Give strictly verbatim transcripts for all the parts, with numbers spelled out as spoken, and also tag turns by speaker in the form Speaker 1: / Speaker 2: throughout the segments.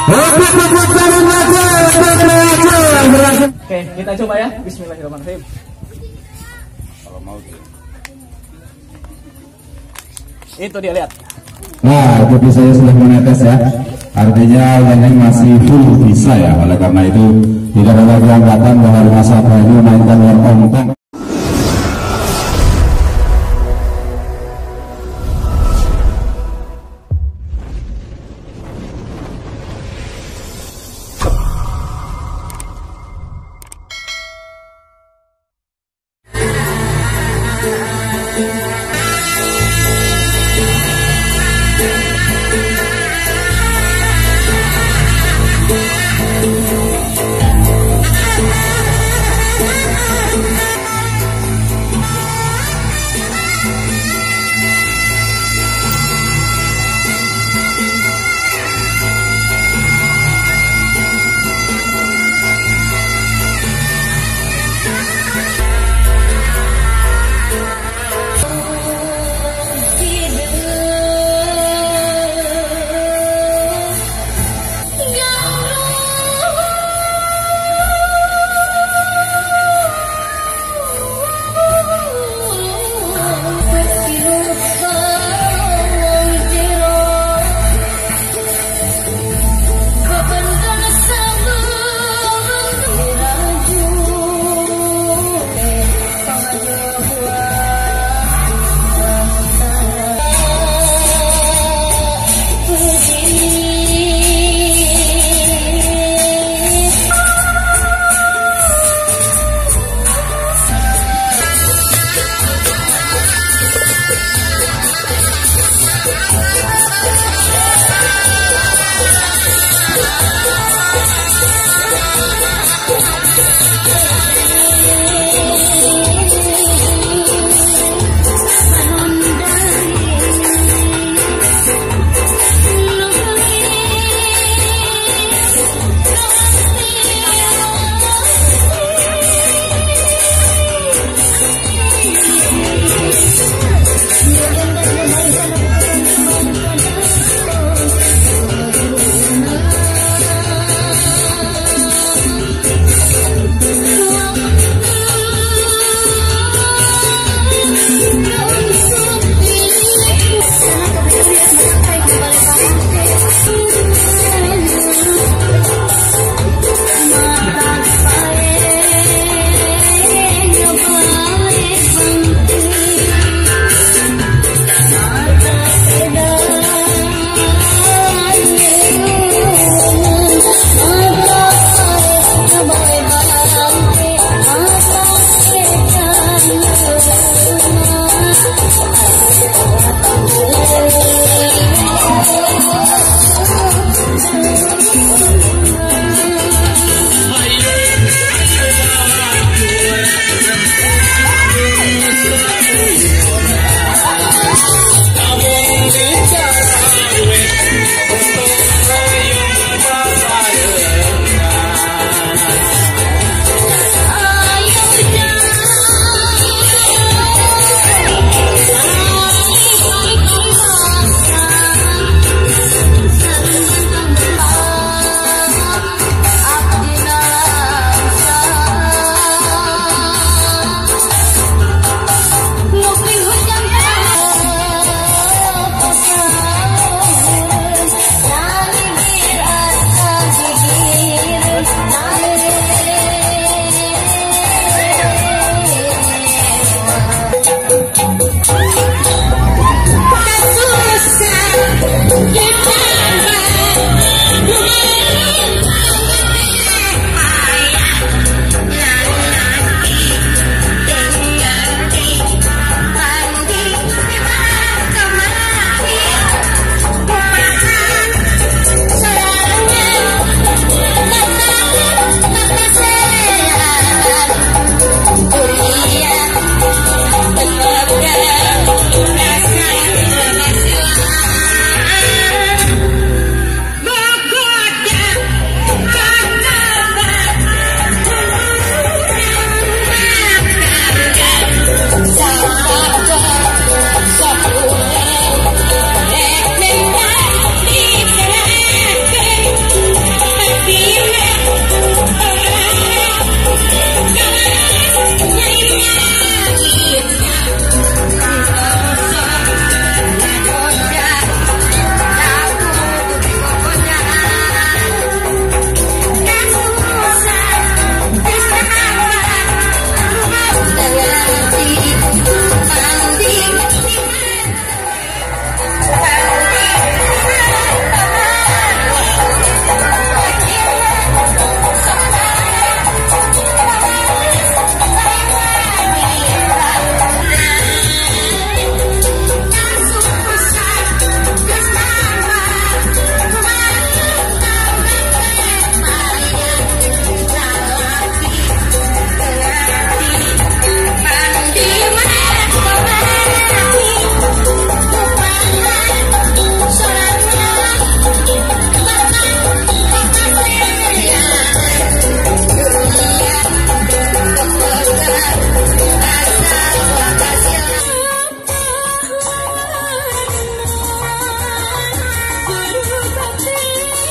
Speaker 1: Oke, kita coba ya. Bismillahirrahmanirrahim.
Speaker 2: Kalau mau
Speaker 1: itu dia, lihat.
Speaker 3: Nah, kopi saya sudah menetes ya. Artinya yang masih full bisa ya. Oleh karena itu tidak ada lagi angkatan bahwa masa ini mainkan yang ompong.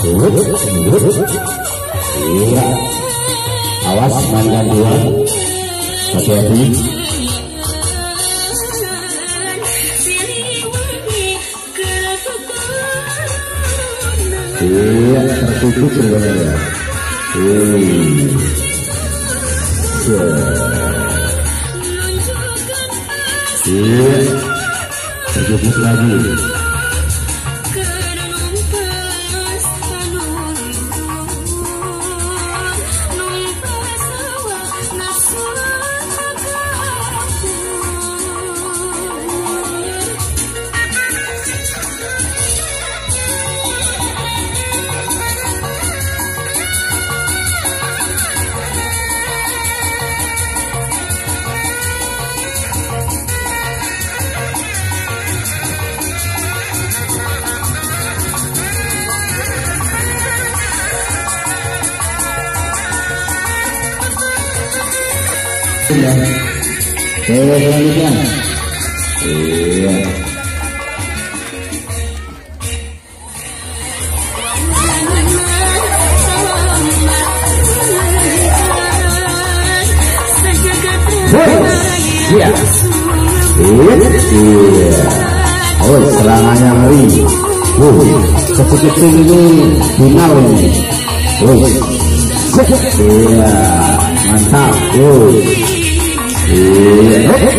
Speaker 3: Iya. Awas mainkan dua. Hati-hati. Iya, tertutup sebenarnya. Iya, tertutup lagi. Ya. Oke, selanjutnya. Iya. Iya. Iya. Oh, serangannya ngeri. Oh, kecil-kecil ini final ini. Oh. Iya, mantap. Oh. Iya.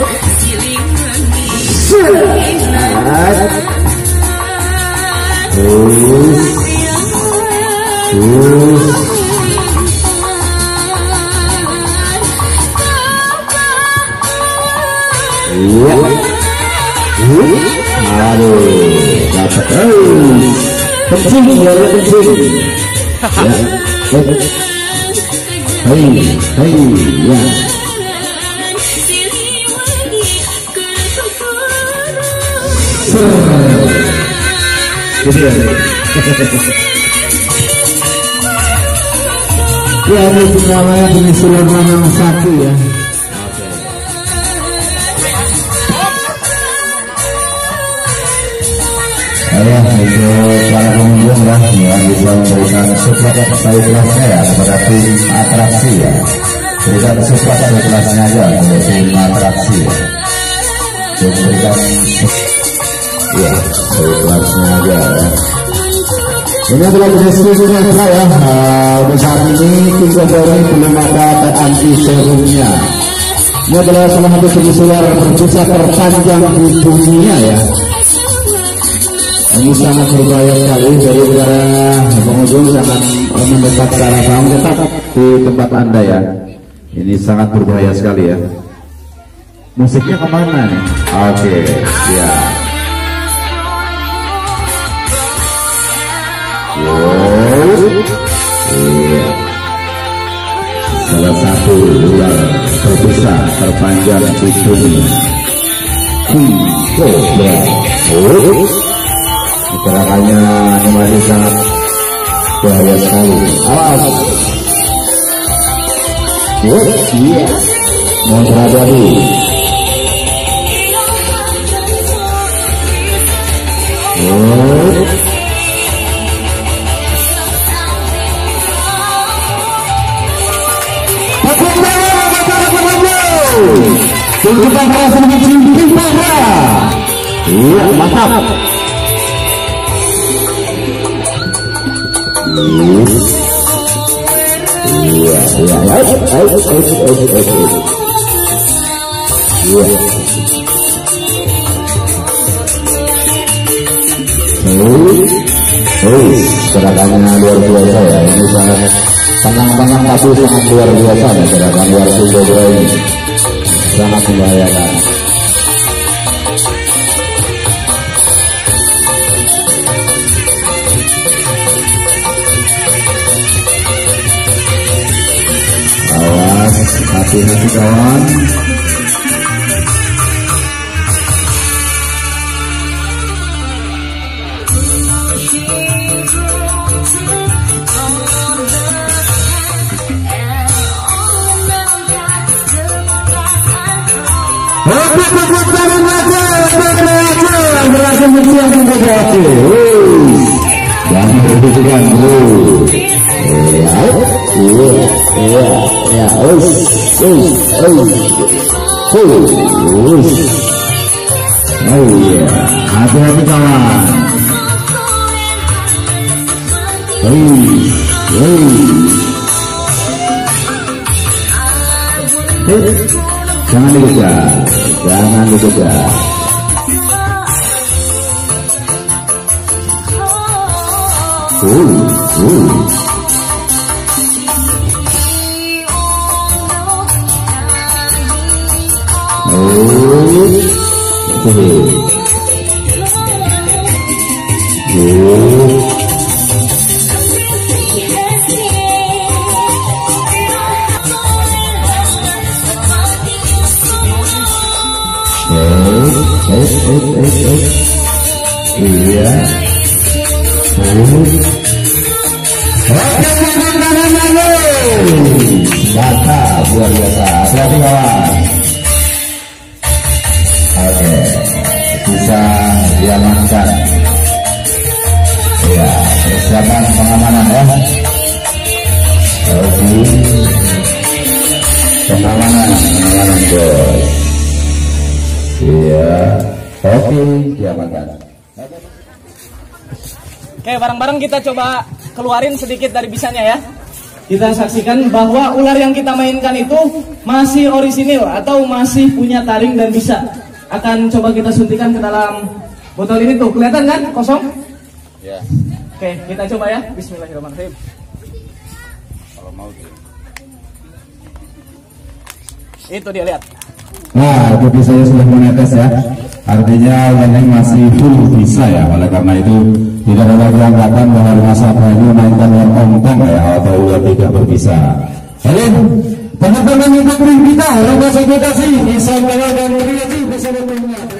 Speaker 3: Iya. Aduh, dapat. Penting, ya, penting. Ya. Hei, hei, ya. Ya, ini namanya penyusulan nomor satu ya. Ya, itu para pengunjung lah yang bisa memberikan support dari kelasnya ya kepada tim atraksi ya. Berikan support dari kelasnya aja untuk tim atraksi ya. Memberikan ya dari kelasnya aja ya. Ini adalah diskusinya saya. Untuk saat ini tim Kodori belum ada anti serumnya. Ini adalah salah satu jenis ular berbisa terpanjang di dunia ya. Ini sangat berbahaya sekali, jadi para pengunjung jangan mendekat ke arah kamu, tetap di tempat anda ya. Ini sangat berbahaya sekali ya. Musiknya kemana nih? Oke, ya. Wow, iya. Salah satu ular terbesar terpanjang di dunia. King Cobra. Oh. Gerakannya animasi sangat bahaya sekali. Awas. Iya. Mau terjadi. Oh. Kita merasa menjadi parah. Iya, mantap. Iya, iya, iya, ayo, ayo, ayo, ayo, ayo. Iya. Oh, gerakannya luar biasa ya. Ini sangat tenang-tenang tapi sangat luar biasa ya gerakan luar biasa ini. Sangat membahayakan. Hati-hati kawan. Berhasil menjual dibutuhkan bro. Ya, iya, iya, ya, us, us, us, us. Oh iya, hati-hati kawan. Hei, hei. Jangan dikejar, jangan dikejar. Uh, uh. Oh, uh. Uh. Eh, eh, eh, eh. Iya. Mantap, luar biasa. Hati-hati kawan. Oke, bisa diamankan. Ya, persiapan pengamanan ya. Oke, pengamanan, pengamanan bos. Iya, oke, diamankan.
Speaker 1: Oke, bareng-bareng kita coba keluarin sedikit dari bisanya ya. Kita saksikan bahwa ular yang kita mainkan itu masih orisinil atau masih punya taring dan bisa. Akan coba kita suntikan ke dalam botol ini tuh. Kelihatan kan kosong?
Speaker 2: Ya.
Speaker 1: Oke, kita coba ya. Bismillahirrahmanirrahim.
Speaker 2: Kalau mau sih.
Speaker 1: Itu dia, lihat.
Speaker 3: Nah, itu bisanya sudah menetes ya. Artinya ularnya masih full bisa ya. Oleh karena itu tidak ada lagi anggapan bahwa masa ini mainkan ular ompong ya atau ular tidak berbisa. Oke, teman-teman yang kita, orang bahasa kita sih, bisa dan bersama